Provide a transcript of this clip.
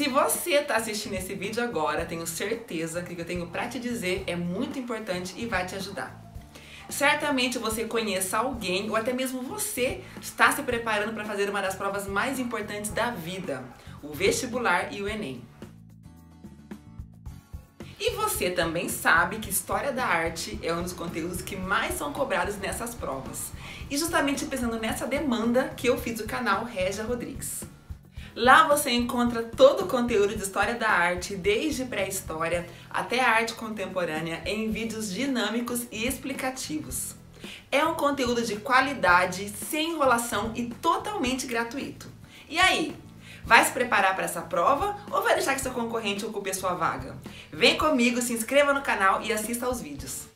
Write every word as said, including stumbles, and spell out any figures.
Se você está assistindo esse vídeo agora, tenho certeza que o que eu tenho para te dizer é muito importante e vai te ajudar. Certamente você conheça alguém ou até mesmo você está se preparando para fazer uma das provas mais importantes da vida, o vestibular e o Enem. E você também sabe que História da Arte é um dos conteúdos que mais são cobrados nessas provas. E justamente pensando nessa demanda que eu fiz o canal Régia Rodrigues. Lá você encontra todo o conteúdo de História da Arte, desde pré-história até a arte contemporânea, em vídeos dinâmicos e explicativos. É um conteúdo de qualidade, sem enrolação e totalmente gratuito. E aí? Vai se preparar para essa prova ou vai deixar que seu concorrente ocupe a sua vaga? Vem comigo, se inscreva no canal e assista aos vídeos.